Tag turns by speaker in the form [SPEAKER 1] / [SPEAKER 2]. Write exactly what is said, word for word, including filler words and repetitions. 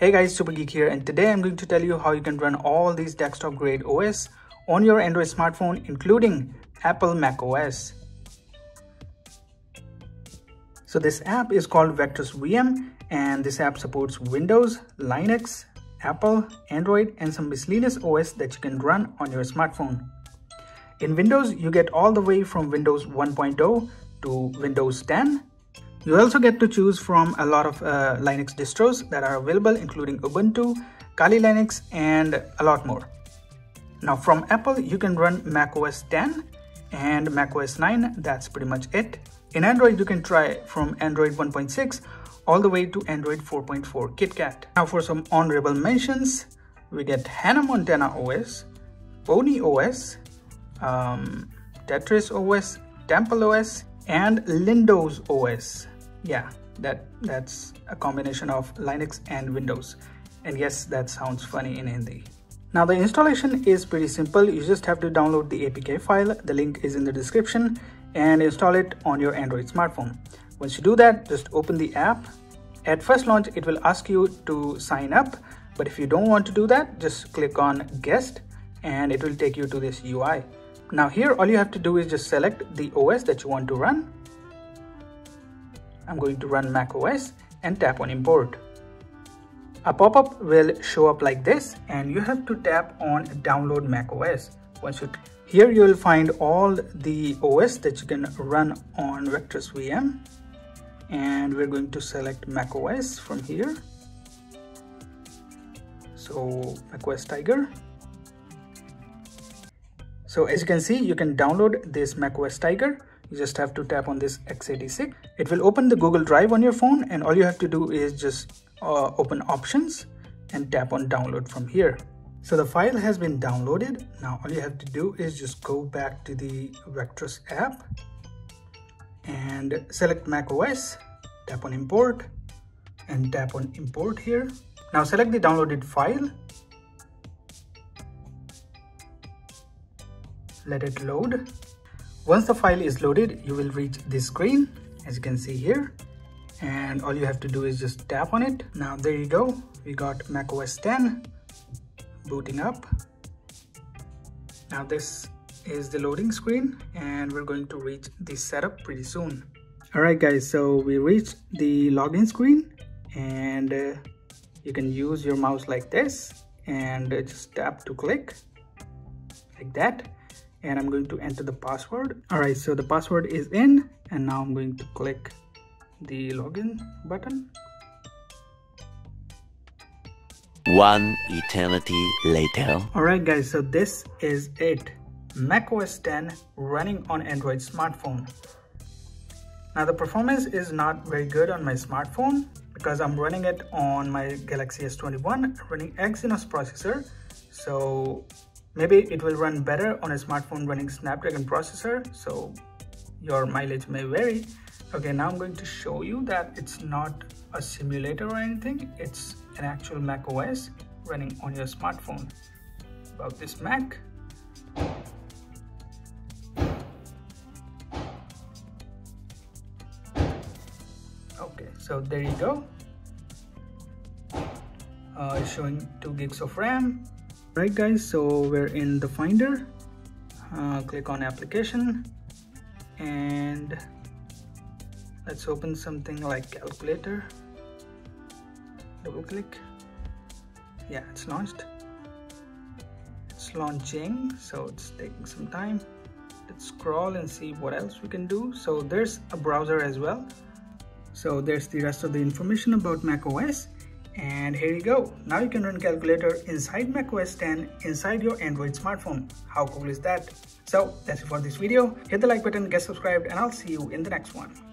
[SPEAKER 1] Hey guys, SUPERGEEK here, and today I'm going to tell you how you can run all these desktop grade O S on your Android smartphone, including Apple macOS. So this app is called Vectras V M, and this app supports Windows, Linux, Apple, Android, and some miscellaneous O S that you can run on your smartphone. In Windows, you get all the way from Windows one point oh to Windows ten. You also get to choose from a lot of uh, Linux distros that are available, including Ubuntu, Kali Linux, and a lot more. Now from Apple, you can run macOS ten and macOS nine. That's pretty much it. In Android, you can try from Android one point six all the way to Android four point four KitKat. Now for some honorable mentions, we get Hannah Montana O S, Pony O S, um, Tetris O S, Temple O S, and Lindows O S. Yeah, that that's a combination of Linux and Windows. And yes, that sounds funny in Hindi. Now the installation is pretty simple. You just have to download the A P K file. The link is in the description, and install it on your Android smartphone. Once you do that, just open the app. At first launch, it will ask you to sign up, but if you don't want to do that, just click on guest and it will take you to this U I. Now here, all you have to do is just select the O S that you want to run. I'm going to run macOS and tap on import. A pop-up will show up like this, and you have to tap on download macOS. Once you here, you will find all the O S that you can run on Vectras V M, and we're going to select macOS from here. So macOS Tiger. So as you can see, you can download this macOS Tiger. You just have to tap on this x eighty-six. It will open the Google Drive on your phone, and all you have to do is just uh, open options and tap on download from here. So the file has been downloaded. Now all you have to do is just go back to the Vectras app and select macOS, tap on import and tap on import here. Now select the downloaded file. Let it load. Once the file is loaded, you will reach this screen, as you can see here, and all you have to do is just tap on it. Now there you go, we got macOS ten booting up. Now this is the loading screen, and we're going to reach the setup pretty soon. All right guys, so we reached the login screen, and uh, you can use your mouse like this and uh, just tap to click like that. And I'm going to enter the password. All right, so the password is in, and now I'm going to click the login button.
[SPEAKER 2] One eternity later.
[SPEAKER 1] All right guys, so this is it. macOS ten running on Android smartphone. Now the performance is not very good on my smartphone because I'm running it on my Galaxy S twenty-one running Exynos processor. So maybe it will run better on a smartphone running Snapdragon processor, so your mileage may vary. Okay, now I'm going to show you that it's not a simulator or anything. It's an actual macOS running on your smartphone. About this Mac. Okay, so there you go. Uh, it's showing two gigs of RAM. Right guys, so we're in the Finder. Uh, click on application and let's open something like calculator. Double click. Yeah, it's launched. It's launching, so it's taking some time. Let's scroll and see what else we can do. So there's a browser as well. So there's the rest of the information about macOS. And here you go. Now you can run calculator inside macOS ten inside your Android smartphone. How cool is that? So that's it for this video. Hit the like button, get subscribed, and I'll see you in the next one.